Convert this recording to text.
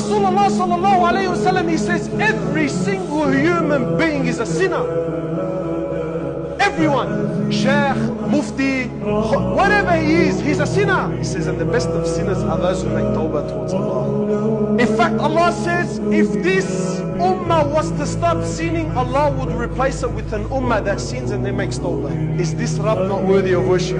Rasulullah sallallahu alayhi wa sallam, he says, every single human being is a sinner. Everyone, Shaykh, Mufti, whatever he is, he's a sinner. He says, and the best of sinners are those who make tawbah towards Allah. In fact, Allah says, if this ummah was to stop sinning, Allah would replace it with an ummah that sins and then makes tawbah. Is this Rabb not worthy of worship?